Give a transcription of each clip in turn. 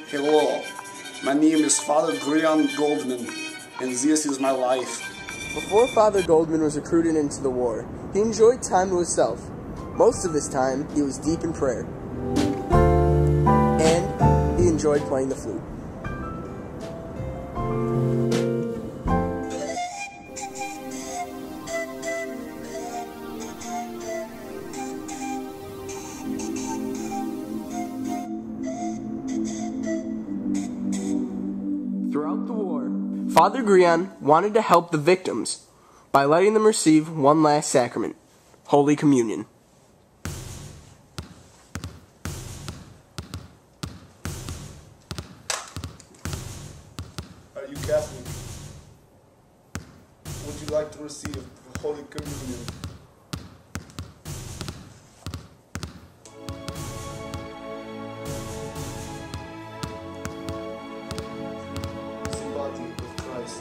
Hello, my name is Father Grian Goldman, and this is my life. Before Father Goldman was recruited into the war, he enjoyed time to himself. Most of his time, he was deep in prayer. And he enjoyed playing the flute. Throughout the war, Father Grian wanted to help the victims by letting them receive one last sacrament, Holy Communion. Are you Catholic? Would you like to receive the Holy Communion? Sympathy with Christ.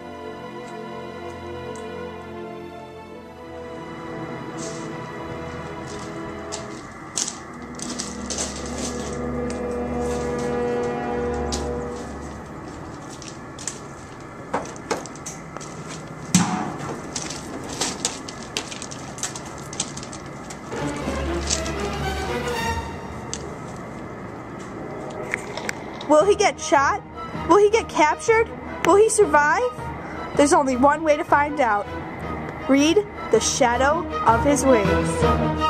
Will he get shot? Will he get captured? Will he survive? There's only one way to find out. Read The Shadow of His Wings.